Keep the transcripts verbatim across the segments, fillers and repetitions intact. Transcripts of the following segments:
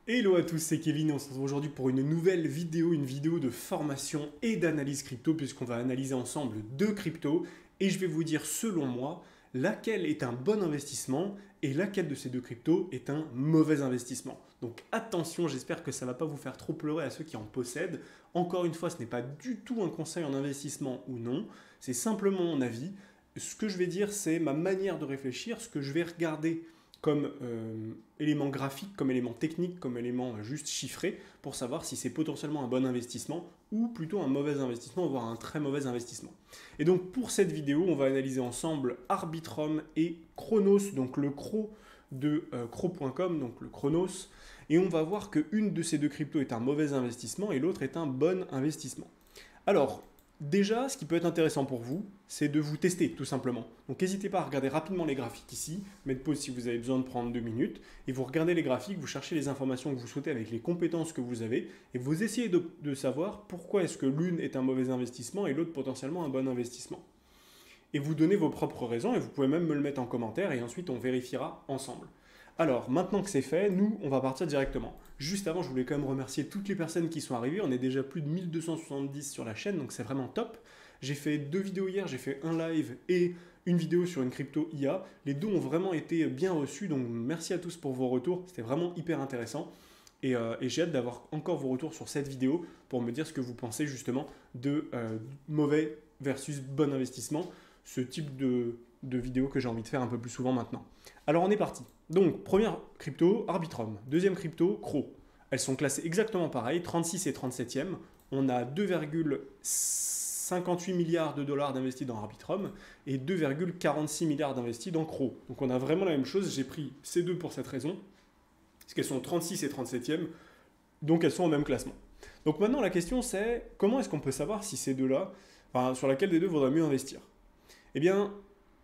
Hello à tous, c'est Kevin et on se retrouve aujourd'hui pour une nouvelle vidéo, une vidéo de formation et d'analyse crypto puisqu'on va analyser ensemble deux cryptos et je vais vous dire selon moi laquelle est un bon investissement et laquelle de ces deux cryptos est un mauvais investissement. Donc attention, j'espère que ça ne va pas vous faire trop pleurer à ceux qui en possèdent. Encore une fois, ce n'est pas du tout un conseil en investissement ou non, c'est simplement mon avis. Ce que je vais dire, c'est ma manière de réfléchir, ce que je vais regarder comme euh, élément graphique, comme élément technique, comme élément euh, juste chiffré, pour savoir si c'est potentiellement un bon investissement ou plutôt un mauvais investissement, voire un très mauvais investissement. Et donc pour cette vidéo, on va analyser ensemble Arbitrum et Chronos, donc le Cro de euh, Cro point com, donc le Chronos, et on va voir qu'une de ces deux cryptos est un mauvais investissement et l'autre est un bon investissement. Alors, déjà, ce qui peut être intéressant pour vous, c'est de vous tester tout simplement. Donc n'hésitez pas à regarder rapidement les graphiques ici, mettre pause si vous avez besoin de prendre deux minutes, et vous regardez les graphiques, vous cherchez les informations que vous souhaitez avec les compétences que vous avez, et vous essayez de, de savoir pourquoi est-ce que l'une est un mauvais investissement et l'autre potentiellement un bon investissement. Et vous donnez vos propres raisons, et vous pouvez même me le mettre en commentaire, et ensuite on vérifiera ensemble. Alors, maintenant que c'est fait, nous, on va partir directement. Juste avant, je voulais quand même remercier toutes les personnes qui sont arrivées. On est déjà plus de mille deux cent soixante-dix sur la chaîne, donc c'est vraiment top. J'ai fait deux vidéos hier, j'ai fait un live et une vidéo sur une crypto I A. Les deux ont vraiment été bien reçus, donc merci à tous pour vos retours. C'était vraiment hyper intéressant. Et, euh, et j'ai hâte d'avoir encore vos retours sur cette vidéo pour me dire ce que vous pensez justement de euh, mauvais versus bon investissement. Ce type de, de vidéo que j'ai envie de faire un peu plus souvent maintenant. Alors on est parti. Donc première crypto, Arbitrum. Deuxième crypto, Cro. Elles sont classées exactement pareil, trente-six et trente-septième. On a deux virgule cinquante-huit milliards de dollars d'investis dans Arbitrum et deux virgule quarante-six milliards d'investis dans Cro. Donc on a vraiment la même chose. J'ai pris ces deux pour cette raison, parce qu'elles sont trente-six et trente-septième, donc elles sont au même classement. Donc maintenant la question c'est comment est-ce qu'on peut savoir si ces deux-là, enfin sur laquelle des deux vaudrait mieux investir? Eh bien,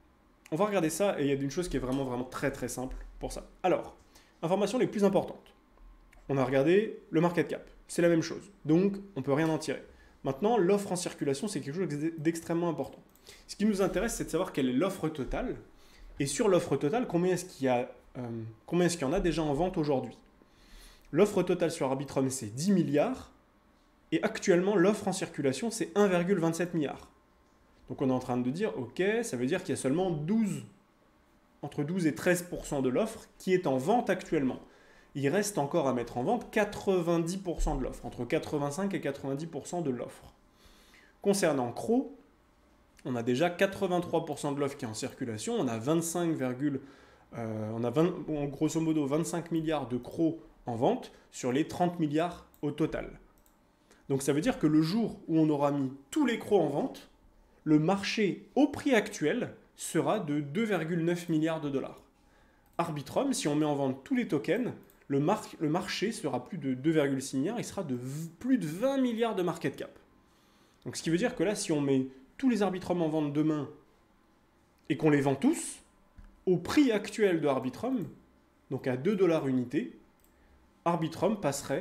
on va regarder ça et il y a une chose qui est vraiment vraiment très très simple pour ça. Alors, informations les plus importantes. On a regardé le market cap, c'est la même chose, donc on ne peut rien en tirer. Maintenant, l'offre en circulation, c'est quelque chose d'extrêmement important. Ce qui nous intéresse, c'est de savoir quelle est l'offre totale, et sur l'offre totale, combien est-ce qu'il y a, euh, combien est-ce qu'il y en a déjà en vente aujourd'hui. L'offre totale sur Arbitrum, c'est dix milliards, et actuellement, l'offre en circulation, c'est un virgule vingt-sept milliard. Donc on est en train de dire, ok, ça veut dire qu'il y a seulement douze, entre douze et treize pour cent de l'offre qui est en vente actuellement. Il reste encore à mettre en vente quatre-vingt-dix pour cent de l'offre, entre quatre-vingt-cinq et quatre-vingt-dix pour cent de l'offre. Concernant Cro, on a déjà quatre-vingt-trois pour cent de l'offre qui est en circulation, on a vingt-cinq, euh, on a vingt, bon, grosso modo vingt-cinq milliards de Cro en vente sur les trente milliards au total. Donc ça veut dire que le jour où on aura mis tous les Cro en vente, le marché au prix actuel sera de deux virgule neuf milliards de dollars. Arbitrum, si on met en vente tous les tokens, le, mar le marché sera plus de deux virgule six milliards, il sera de plus de vingt milliards de market cap. Donc ce qui veut dire que là, si on met tous les Arbitrum en vente demain et qu'on les vend tous, au prix actuel de Arbitrum, donc à deux dollars unité, Arbitrum passerait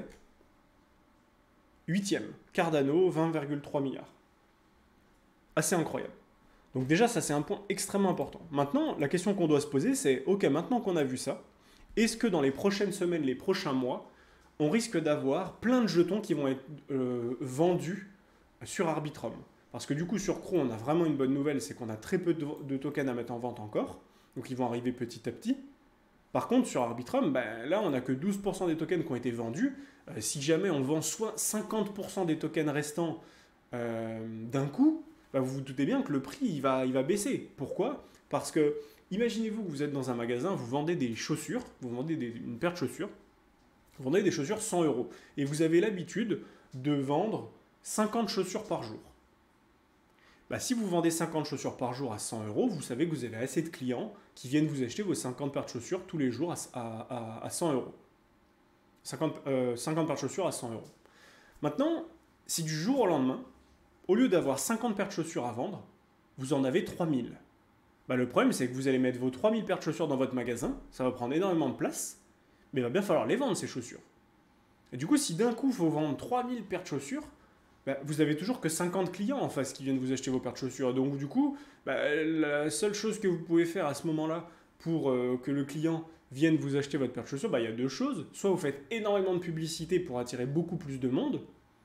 huitième. Cardano, vingt virgule trois milliards. Assez incroyable. Donc déjà, ça c'est un point extrêmement important. Maintenant, la question qu'on doit se poser, c'est, ok, maintenant qu'on a vu ça, est-ce que dans les prochaines semaines, les prochains mois, on risque d'avoir plein de jetons qui vont être euh, vendus sur Arbitrum? Parce que du coup, sur Cro, on a vraiment une bonne nouvelle, c'est qu'on a très peu de, de tokens à mettre en vente encore, donc ils vont arriver petit à petit. Par contre, sur Arbitrum, ben, là, on n'a que douze pour cent des tokens qui ont été vendus. Euh, si jamais on vend soit cinquante pour cent des tokens restants euh, d'un coup, bah vous vous doutez bien que le prix il va, il va baisser. Pourquoi? Parce que, imaginez-vous que vous êtes dans un magasin, vous vendez des chaussures, vous vendez des, une paire de chaussures, vous vendez des chaussures cent euros, et vous avez l'habitude de vendre cinquante chaussures par jour. Bah, si vous vendez cinquante chaussures par jour à cent euros, vous savez que vous avez assez de clients qui viennent vous acheter vos cinquante paires de chaussures tous les jours à, à, à cent euros. cinquante, euh, cinquante paires de chaussures à cent euros. Maintenant, si du jour au lendemain, au lieu d'avoir cinquante paires de chaussures à vendre, vous en avez trois mille. Bah, le problème, c'est que vous allez mettre vos trois mille paires de chaussures dans votre magasin, ça va prendre énormément de place, mais il va bien falloir les vendre, ces chaussures. Et du coup, si d'un coup, il faut vendre trois mille paires de chaussures, bah, vous avez toujours que cinquante clients en face qui viennent vous acheter vos paires de chaussures. Donc du coup, bah, la seule chose que vous pouvez faire à ce moment-là pour euh, que le client viennent vous acheter votre paire de chaussures, bah, il y a deux choses. Soit vous faites énormément de publicité pour attirer beaucoup plus de monde,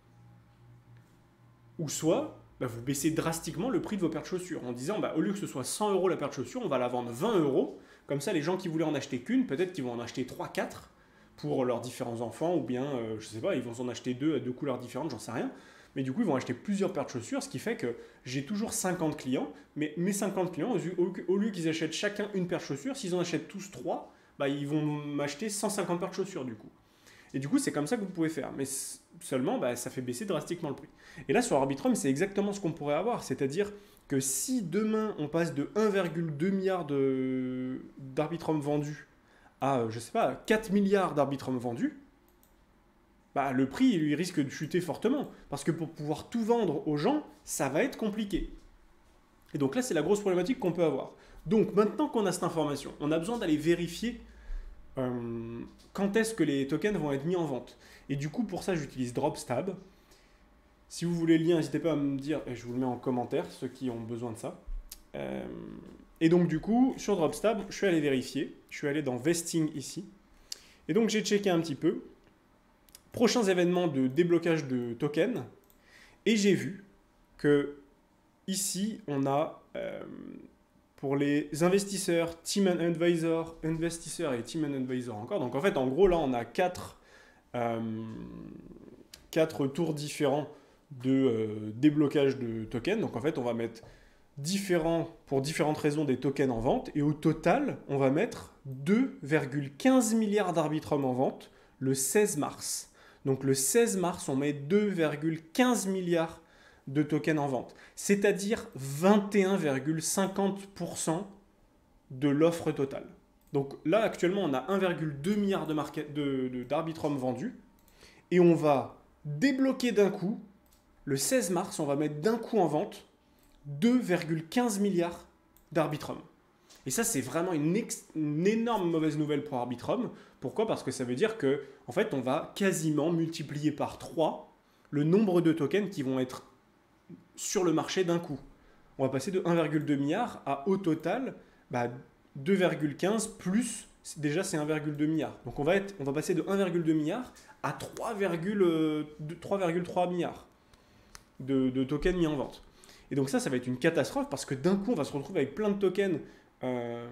ou soit bah, vous baissez drastiquement le prix de vos paires de chaussures en disant bah, au lieu que ce soit cent euros la paire de chaussures, on va la vendre vingt euros. Comme ça, les gens qui voulaient en acheter qu'une, peut-être qu'ils vont en acheter trois, quatre pour leurs différents enfants, ou bien, euh, je sais pas, ils vont en acheter deux à deux couleurs différentes, j'en sais rien. Mais du coup, ils vont acheter plusieurs paires de chaussures, ce qui fait que j'ai toujours cinquante clients, mais mes cinquante clients, au lieu qu'ils achètent chacun une paire de chaussures, s'ils en achètent tous trois, bah, ils vont m'acheter cent cinquante paires de chaussures du coup. Et du coup, c'est comme ça que vous pouvez faire. Mais seulement, bah, ça fait baisser drastiquement le prix. Et là, sur Arbitrum, c'est exactement ce qu'on pourrait avoir. C'est-à-dire que si demain, on passe de un virgule deux milliard d'Arbitrum vendus à, je sais pas, quatre milliards d'Arbitrum vendus, bah, le prix, lui, risque de chuter fortement. Parce que pour pouvoir tout vendre aux gens, ça va être compliqué. Et donc là, c'est la grosse problématique qu'on peut avoir. Donc, maintenant qu'on a cette information, on a besoin d'aller vérifier Euh, quand est-ce que les tokens vont être mis en vente. Et du coup, pour ça, j'utilise Dropstab. Si vous voulez le lien, n'hésitez pas à me dire, et je vous le mets en commentaire, ceux qui ont besoin de ça. Euh, et donc, du coup, sur Dropstab, je suis allé vérifier. Je suis allé dans Vesting ici. Et donc, j'ai checké un petit peu. Prochains événements de déblocage de tokens. Et j'ai vu que ici, on a... Euh, pour les investisseurs, Team and Advisor, investisseurs et Team and Advisor encore. Donc en fait, en gros, là, on a quatre, euh, quatre tours différents de euh, déblocage de tokens. Donc en fait, on va mettre différents, pour différentes raisons des tokens en vente. Et au total, on va mettre deux virgule quinze milliards d'Arbitrum en vente le seize mars. Donc le seize mars, on met deux virgule quinze milliards de tokens en vente, c'est-à-dire vingt et un virgule cinquante pour cent de l'offre totale. Donc là, actuellement, on a un virgule deux milliard de market, de, de, d'Arbitrum vendus, et on va débloquer d'un coup, le seize mars, on va mettre d'un coup en vente deux virgule quinze milliards d'Arbitrum. Et ça, c'est vraiment une, ex, une énorme mauvaise nouvelle pour Arbitrum. Pourquoi ? Parce que ça veut dire que, en fait, on va quasiment multiplier par trois le nombre de tokens qui vont être sur le marché d'un coup. On va passer de un virgule deux milliard à au total bah, deux virgule quinze plus, déjà c'est un virgule deux milliard. Donc on va, être, on va passer de un virgule deux milliard à trois virgule trois milliards de, de tokens mis en vente. Et donc ça, ça va être une catastrophe parce que d'un coup, on va se retrouver avec plein de tokens euh,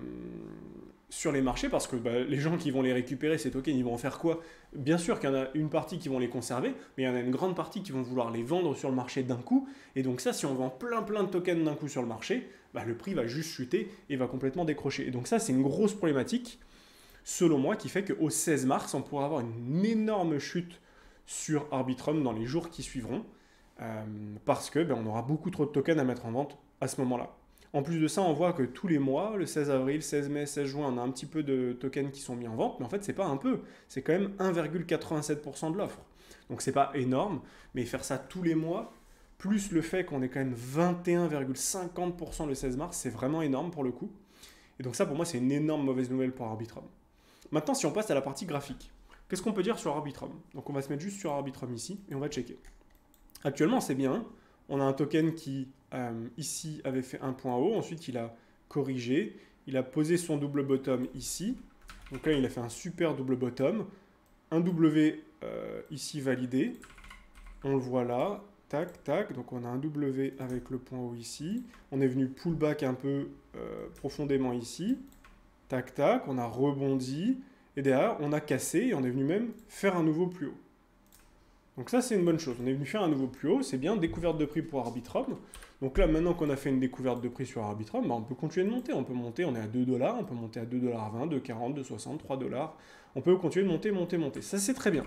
sur les marchés parce que bah, les gens qui vont les récupérer, ces tokens, ils vont en faire quoi ? Bien sûr qu'il y en a une partie qui vont les conserver, mais il y en a une grande partie qui vont vouloir les vendre sur le marché d'un coup. Et donc ça, si on vend plein plein de tokens d'un coup sur le marché, bah, le prix va juste chuter et va complètement décrocher. Et donc ça, c'est une grosse problématique, selon moi, qui fait qu'au seize mars, on pourra avoir une énorme chute sur Arbitrum dans les jours qui suivront, euh, parce que ben, on aura beaucoup trop de tokens à mettre en vente à ce moment-là. En plus de ça, on voit que tous les mois, le seize avril, seize mai, seize juin, on a un petit peu de tokens qui sont mis en vente, mais en fait, c'est pas un peu, c'est quand même un virgule quatre-vingt-sept pour cent de l'offre. Donc c'est pas énorme, mais faire ça tous les mois, plus le fait qu'on ait quand même vingt et un virgule cinquante pour cent le seize mars, c'est vraiment énorme pour le coup. Et donc ça, pour moi, c'est une énorme mauvaise nouvelle pour Arbitrum. Maintenant, si on passe à la partie graphique, qu'est-ce qu'on peut dire sur Arbitrum ? Donc on va se mettre juste sur Arbitrum ici, et on va checker. Actuellement, c'est bien. On a un token qui, euh, ici, avait fait un point haut. Ensuite, il a corrigé. Il a posé son double bottom ici. Donc là, il a fait un super double bottom. Un W euh, ici validé. On le voit là. Tac, tac. Donc on a un W avec le point haut ici. On est venu pullback un peu euh, profondément ici. Tac, tac. On a rebondi. Et derrière, on a cassé et on est venu même faire un nouveau plus haut. Donc ça, c'est une bonne chose. On est venu faire un nouveau plus haut. C'est bien, découverte de prix pour Arbitrum. Donc là, maintenant qu'on a fait une découverte de prix sur Arbitrum, bah on peut continuer de monter. On peut monter, on est à deux dollars, on peut monter à deux dollars vingt, deux quarante, deux soixante, trois dollars. On peut continuer de monter, monter, monter. Ça, c'est très bien.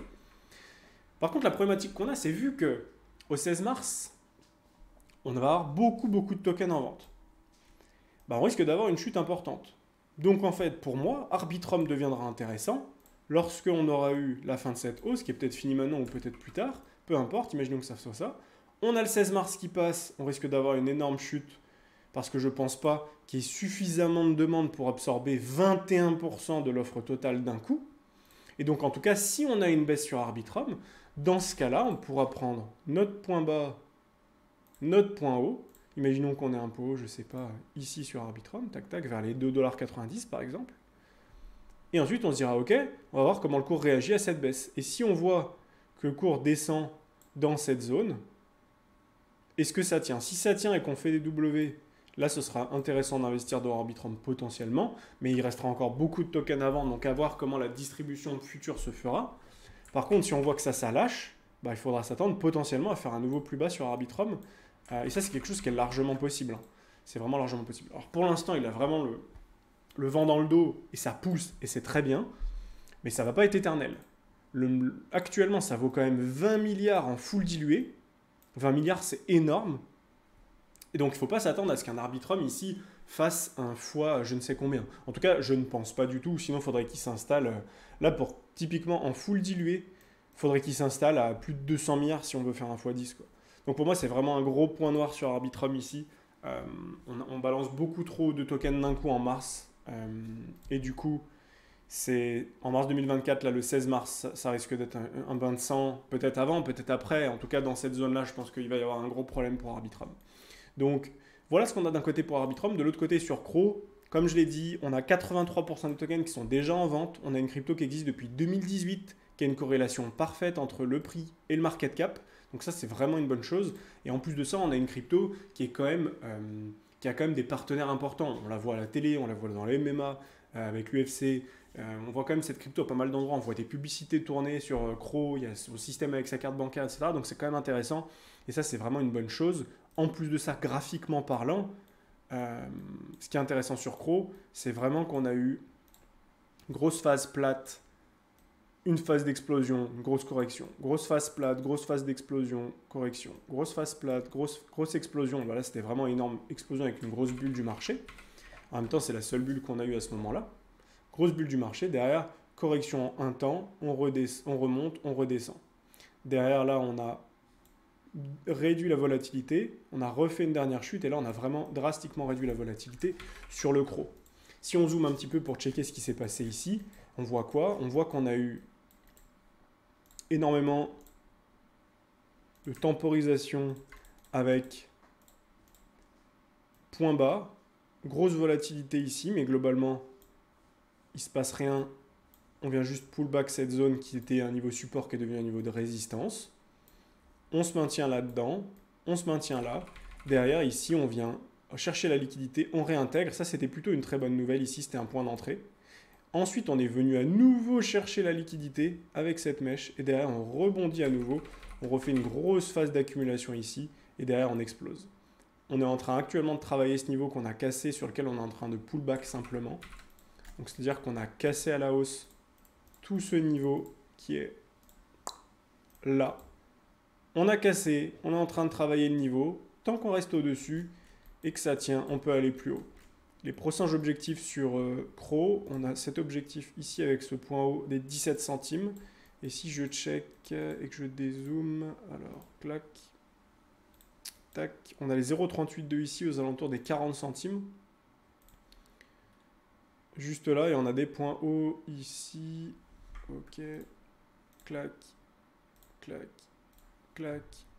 Par contre, la problématique qu'on a, c'est vu qu'au seize mars, on va avoir beaucoup, beaucoup de tokens en vente. Bah, on risque d'avoir une chute importante. Donc en fait, pour moi, Arbitrum deviendra intéressant lorsqu'on aura eu la fin de cette hausse, qui est peut-être finie maintenant ou peut-être plus tard, peu importe, imaginons que ça soit ça. On a le seize mars qui passe, on risque d'avoir une énorme chute, parce que je ne pense pas qu'il y ait suffisamment de demandes pour absorber vingt et un pour cent de l'offre totale d'un coup. Et donc en tout cas, si on a une baisse sur Arbitrum, dans ce cas-là, on pourra prendre notre point bas, notre point haut. Imaginons qu'on ait un pot, je ne sais pas, ici sur Arbitrum, tac tac, vers les deux dollars quatre-vingt-dix par exemple. Et ensuite, on se dira, ok, on va voir comment le cours réagit à cette baisse. Et si on voit que le cours descend dans cette zone, est-ce que ça tient? Si ça tient et qu'on fait des W, là, ce sera intéressant d'investir dans Arbitrum potentiellement, mais il restera encore beaucoup de tokens à vendre, donc à voir comment la distribution future se fera. Par contre, si on voit que ça, ça lâche, bah, il faudra s'attendre potentiellement à faire un nouveau plus bas sur Arbitrum. Euh, et ça, c'est quelque chose qui est largement possible. Hein. C'est vraiment largement possible. Alors pour l'instant, il a vraiment le, le vent dans le dos et ça pousse et c'est très bien, mais ça ne va pas être éternel. Le, actuellement, ça vaut quand même vingt milliards en full dilué. vingt milliards, c'est énorme. Et donc, il ne faut pas s'attendre à ce qu'un Arbitrum ici fasse un fois je ne sais combien. En tout cas, je ne pense pas du tout. Sinon, il faudrait qu'il s'installe. Là, pour typiquement en full dilué, il faudrait qu'il s'installe à plus de deux cents milliards si on veut faire un fois dix. Quoi. Donc, pour moi, c'est vraiment un gros point noir sur Arbitrum ici. Euh, on, on balance beaucoup trop de tokens d'un coup en mars. Euh, et du coup, c'est en mars deux mille vingt-quatre, là, le seize mars, ça, ça risque d'être un, un bain de sang. Peut-être avant, peut-être après. En tout cas, dans cette zone-là, je pense qu'il va y avoir un gros problème pour Arbitrum. Donc, voilà ce qu'on a d'un côté pour Arbitrum. De l'autre côté, sur Crow, comme je l'ai dit, on a quatre-vingt-trois pour cent de tokens qui sont déjà en vente. On a une crypto qui existe depuis deux mille dix-huit, qui a une corrélation parfaite entre le prix et le market cap. Donc ça, c'est vraiment une bonne chose. Et en plus de ça, on a une crypto qui, est quand même, euh, qui a quand même des partenaires importants. On la voit à la télé, on la voit dans les M M A, euh, avec l'U F C. Euh, on voit quand même cette crypto à pas mal d'endroits. On voit des publicités tournées sur euh, Crow, il y a son système avec sa carte bancaire, et cetera. Donc c'est quand même intéressant. Et ça, c'est vraiment une bonne chose. En plus de ça, graphiquement parlant, euh, ce qui est intéressant sur Crow, c'est vraiment qu'on a eu une grosse phase plate, une phase d'explosion, une grosse correction. Grosse phase plate, grosse phase d'explosion, correction. Grosse phase plate, grosse, grosse explosion. Voilà, c'était vraiment une énorme explosion avec une grosse bulle du marché. En même temps, c'est la seule bulle qu'on a eue à ce moment-là. Grosse bulle du marché. Derrière, correction en un temps, on, redescend, on remonte, on redescend. Derrière, là, on a réduit la volatilité, on a refait une dernière chute et là on a vraiment drastiquement réduit la volatilité sur le Crow. Si on zoome un petit peu pour checker ce qui s'est passé ici, on voit quoi? On voit qu'on a eu énormément de temporisation avec point bas, grosse volatilité ici, mais globalement il ne se passe rien, on vient juste pull back cette zone qui était un niveau support qui est devenu un niveau de résistance. On se maintient là-dedans, on se maintient là. Derrière, ici, on vient chercher la liquidité, on réintègre. Ça, c'était plutôt une très bonne nouvelle. Ici, c'était un point d'entrée. Ensuite, on est venu à nouveau chercher la liquidité avec cette mèche. Et derrière, on rebondit à nouveau. On refait une grosse phase d'accumulation ici. Et derrière, on explose. On est en train actuellement de travailler ce niveau qu'on a cassé, sur lequel on est en train de pull back simplement. Donc, c'est-à-dire qu'on a cassé à la hausse tout ce niveau qui est là. On a cassé, on est en train de travailler le niveau. Tant qu'on reste au-dessus et que ça tient, on peut aller plus haut. Les prochains objectifs sur euh, Crow, on a cet objectif ici avec ce point haut des dix-sept centimes. Et si je check et que je dézoome, alors, clac, tac, on a les zéro virgule trente-huit deux ici aux alentours des quarante centimes. Juste là, et on a des points hauts ici. Ok, clac, clac. Clac.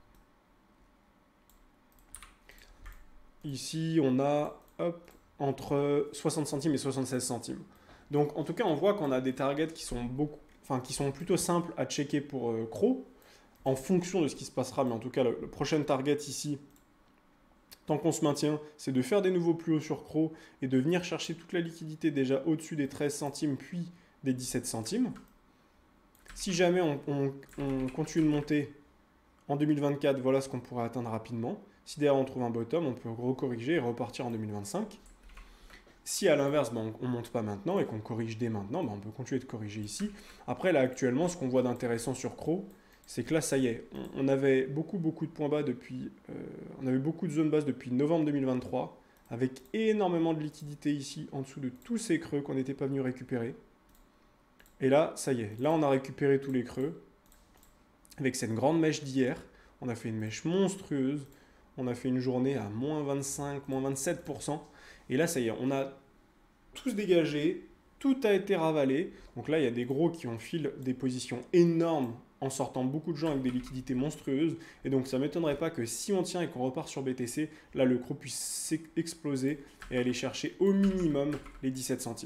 Ici, on a hop, entre soixante centimes et soixante-seize centimes. Donc, en tout cas, on voit qu'on a des targets qui sont, beaucoup, enfin, qui sont plutôt simples à checker pour euh, Crow, en fonction de ce qui se passera. Mais en tout cas, le, le prochain target ici, tant qu'on se maintient, c'est de faire des nouveaux plus hauts sur Crow et de venir chercher toute la liquidité déjà au-dessus des treize centimes, puis des dix-sept centimes. Si jamais on, on, on continue de monter, en deux mille vingt-quatre, voilà ce qu'on pourrait atteindre rapidement. Si derrière on trouve un bottom, on peut recorriger et repartir en deux mille vingt-cinq. Si à l'inverse, ben, on ne monte pas maintenant et qu'on corrige dès maintenant, ben, on peut continuer de corriger ici. Après, là actuellement, ce qu'on voit d'intéressant sur Crow, c'est que là, ça y est, on, on avait beaucoup, beaucoup de points bas depuis, euh, on avait beaucoup de zones basses depuis novembre deux mille vingt-trois, avec énormément de liquidité ici, en dessous de tous ces creux qu'on n'était pas venu récupérer. Et là, ça y est, là on a récupéré tous les creux. Avec cette grande mèche d'hier, on a fait une mèche monstrueuse. On a fait une journée à moins vingt-cinq, moins vingt-sept pour cent. Et là, ça y est, on a tous dégagé, tout a été ravalé. Donc là, il y a des gros qui ont filé des positions énormes en sortant beaucoup de gens avec des liquidités monstrueuses. Et donc, ça ne m'étonnerait pas que si on tient et qu'on repart sur B T C, là, le Crow puisse exploser et aller chercher au minimum les dix-sept centimes.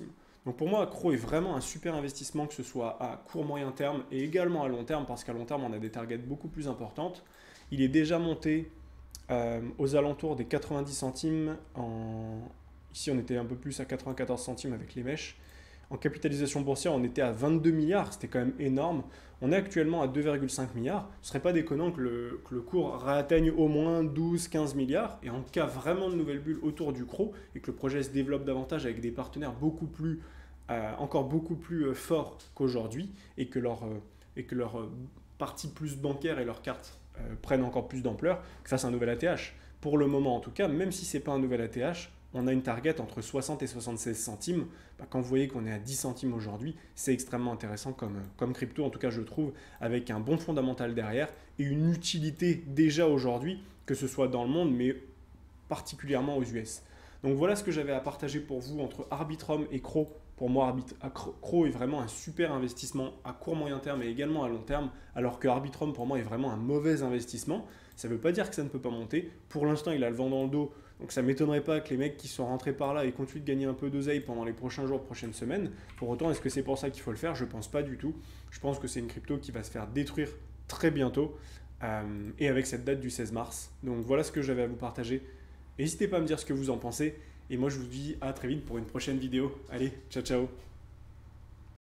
Donc pour moi, Cro est vraiment un super investissement, que ce soit à court moyen terme et également à long terme, parce qu'à long terme, on a des targets beaucoup plus importantes. Il est déjà monté euh, aux alentours des quatre-vingt-dix centimes. En... Ici, on était un peu plus à quatre-vingt-quatorze centimes avec les mèches. En capitalisation boursière, on était à vingt-deux milliards, c'était quand même énorme. On est actuellement à deux virgule cinq milliards. Ce serait pas déconnant que le, que le cours réatteigne au moins douze à quinze milliards. Et en cas vraiment de nouvelles bulles autour du Cro et que le projet se développe davantage avec des partenaires beaucoup plus, euh, encore beaucoup plus euh, forts qu'aujourd'hui et que leur, euh, et que leur euh, partie plus bancaire et leur carte euh, prennent encore plus d'ampleur, que fasse un nouvel A T H. Pour le moment en tout cas, même si ce n'est pas un nouvel A T H, on a une target entre soixante et soixante-seize centimes. Bah, quand vous voyez qu'on est à dix centimes aujourd'hui, c'est extrêmement intéressant comme, comme crypto, en tout cas je trouve, avec un bon fondamental derrière et une utilité déjà aujourd'hui, que ce soit dans le monde, mais particulièrement aux U S. Donc voilà ce que j'avais à partager pour vous entre Arbitrum et Cro. Pour moi, Cro est vraiment un super investissement à court moyen terme et également à long terme, alors que Arbitrum pour moi est vraiment un mauvais investissement. Ça ne veut pas dire que ça ne peut pas monter. Pour l'instant, il a le vent dans le dos. Donc ça ne m'étonnerait pas que les mecs qui sont rentrés par là et continuent de gagner un peu d'oseille pendant les prochains jours, prochaines semaines. Pour autant, est-ce que c'est pour ça qu'il faut le faire? Je ne pense pas du tout. Je pense que c'est une crypto qui va se faire détruire très bientôt euh, et avec cette date du seize mars. Donc voilà ce que j'avais à vous partager. N'hésitez pas à me dire ce que vous en pensez. Et moi, je vous dis à très vite pour une prochaine vidéo. Allez, ciao, ciao!